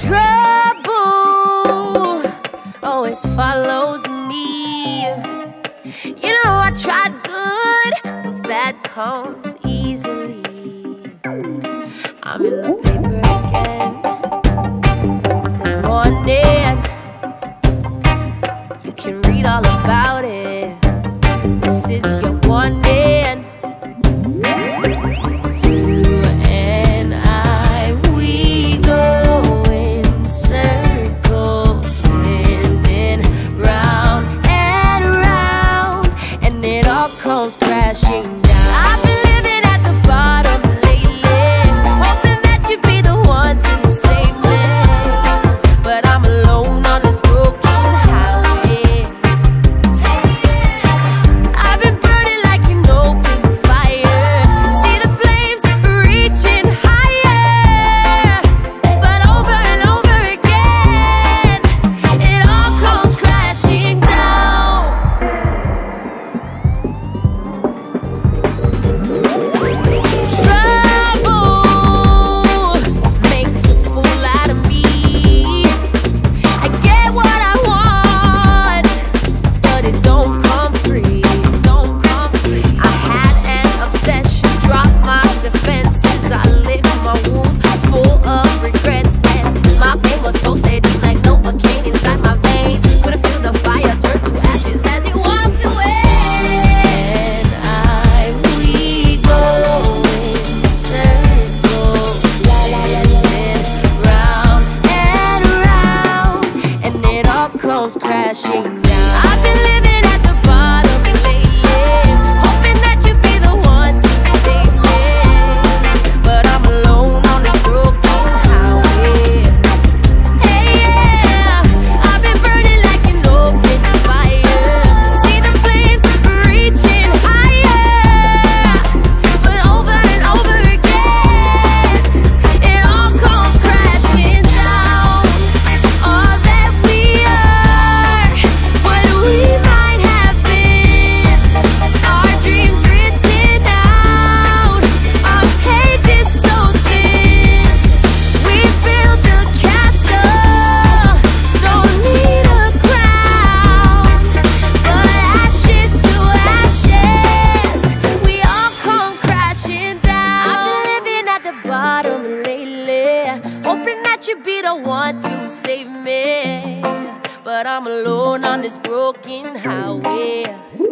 Trouble always follows me. You know I tried good, but bad comes easily. I'm in the paper again this morning. You can read all about it. This is your warning. You and I, we go in circles, spinning round and round, and it all comes crashing down. I've been living at the bottom lately, hoping that you'd be the one to save me, but I'm alone on this broken highway. I've been burning like an open fire, see the flames reaching higher, but over and over again, it all comes crashing down. Trouble makes a fool out of me. I get what I want, but it don't come free. I had an obsession, dropped my defenses. I licked my wounds full of regrets, and my pain was pulsating like Novocaine inside my veins. Couldn't feel the fire turn to ashes as he walked away. And we go in circles, spinning round and round, and it all comes crashing down. I've been living at the bottom lately, hoping that you'd be the one to save me, but I'm alone on this broken highway. Hey, yeah, I've been burning like an open fire, see the flames reaching higher, but over and over again, it all comes crashing down. All that we are, what we might have been, our dreams written out on pages so thin. We built a castle, don't need a crown, but ashes to ashes, we all come crashing down. I've been living at the bottom lately, hoping that you'd be the one to save me, but I'm alone on this broken highway.